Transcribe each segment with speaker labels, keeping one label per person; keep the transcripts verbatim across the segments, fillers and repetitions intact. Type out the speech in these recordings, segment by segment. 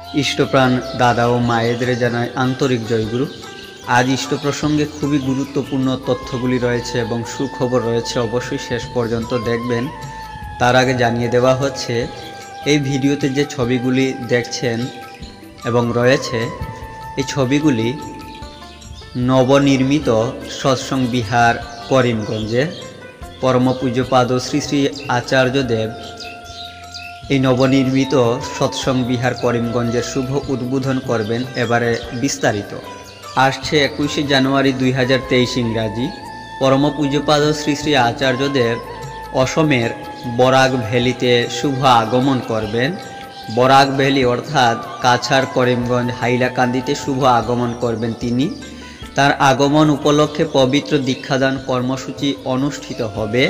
Speaker 1: ইষ্টপ্রাণ দাদা ও মায়েদের জানায় আন্তরিক জয়গুরু। আজ ইষ্ট প্রসঙ্গে খুবই গুরুত্বপূর্ণ তথ্যগুলি রয়েছে এবং সুখবর রয়েছে, অবশ্যই শেষ পর্যন্ত দেখবেন। তার আগে জানিয়ে দেওয়া হচ্ছে, এই ভিডিওতে যে ছবিগুলি দেখছেন এবং রয়েছে, এই ছবিগুলি নবনির্মিত সৎসঙ্গ বিহার করিমগঞ্জে পরম পূজ্যপাদ শ্রী শ্রী আচার্যদেব এই নবনির্মিত সৎসঙ্গ বিহার করিমগঞ্জের শুভ উদ্বোধন করবেন। এবারে বিস্তারিত আসছে একুশে জানুয়ারি দুই হাজার তেইশ ইংরাজি। পরম পূজ্যপাদ শ্রী শ্রী আচার্যদেব অসমের বরাক ভ্যালিতে শুভ আগমন করবেন। বরাক ভ্যালি অর্থাৎ কাছাড় করিমগঞ্জ হাইলাকান্দিতে শুভ আগমন করবেন তিনি। তার আগমন উপলক্ষে পবিত্র দীক্ষাদান কর্মসূচি অনুষ্ঠিত হবে।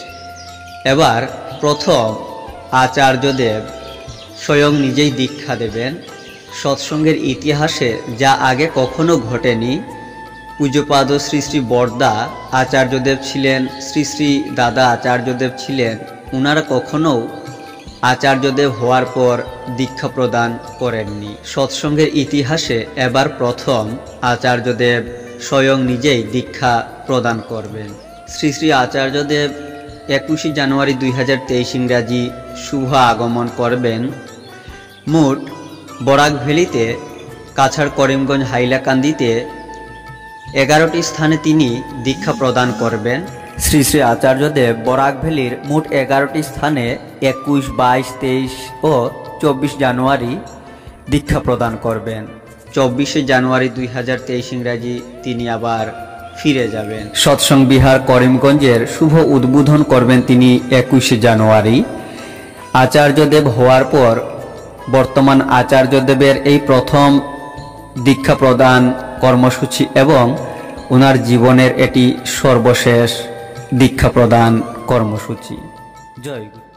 Speaker 1: এবার প্রথম আচার্যদেব স্বয়ং নিজেই দীক্ষা দেবেন। সৎসঙ্গের ইতিহাসে যা আগে কখনো ঘটেনি। পূজ্যপাদ শ্রী শ্রী বরদা আচার্যদেব ছিলেন, শ্রী শ্রী দাদা আচার্যদেব ছিলেন, ওনারা কখনো আচার্যদেব হওয়ার পর দীক্ষা প্রদান করেননি। সৎসঙ্গের ইতিহাসে এবার প্রথম আচার্যদেব স্বয়ং নিজেই দীক্ষা প্রদান করবেন। শ্রী শ্রী আচার্যদেব একুশে জানুয়ারি দুই হাজার তেইশ ইংরাজি শুভ আগমন করবেন। মোট বরাক ভ্যালিতে, কাছাড় করিমগঞ্জ হাইলাকান্দিতে এগারোটি স্থানে তিনি দীক্ষা প্রদান করবেন। শ্রী শ্রী আচার্যদেব বরাক ভ্যালির মোট এগারোটি স্থানে একুশ, বাইশ, তেইশ ও চব্বিশ জানুয়ারি দীক্ষা প্রদান করবেন। চব্বিশে জানুয়ারি দুই হাজার তেইশ ইংরাজি তিনি আবার ফিরে যাবেন। সৎসঙ্গ বিহার করিমগঞ্জের শুভ উদ্বোধন করবেন তিনি একুশে জানুয়ারি। আচার্যদেব হওয়ার পর বর্তমান আচার্যদেবের এই প্রথম দীক্ষা প্রদান কর্মসূচি এবং ওনার জীবনের এটি সর্বশেষ দীক্ষা প্রদান কর্মসূচি। জয় গুরু।